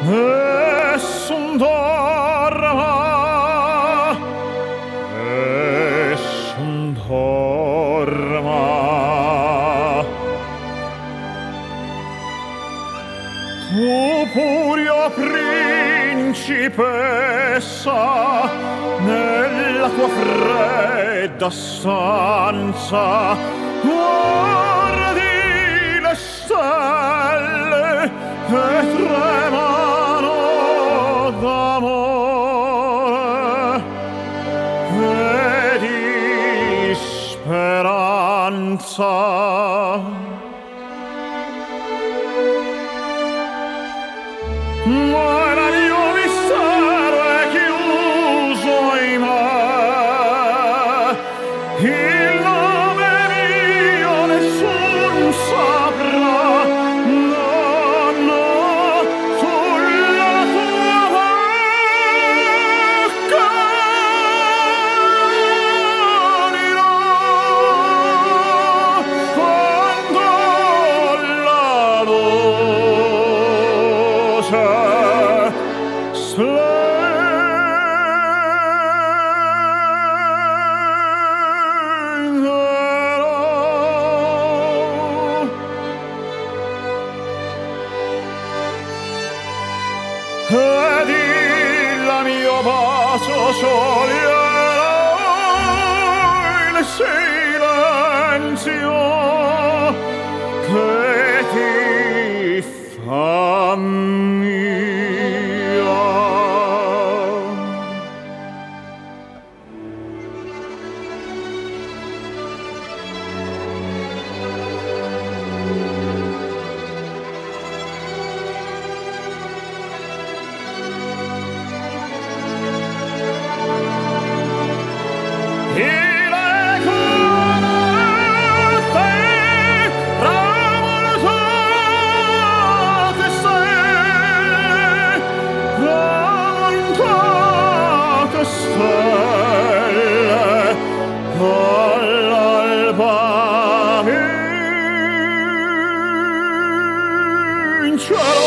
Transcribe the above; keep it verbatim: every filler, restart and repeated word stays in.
e son dorma, e son dorma. Tu purio principessa, nella tua fredda stanza, guardi le stelle che tremano d'amore e di speranza. Ma il mio mistero è chiuso in me, il nome mio nessun saprà, no, no, sulla tua bocca morirò quando la luce ed il mio bacio scioglierà il silenzio che ti fa mia. Stelle all'alba in cielo.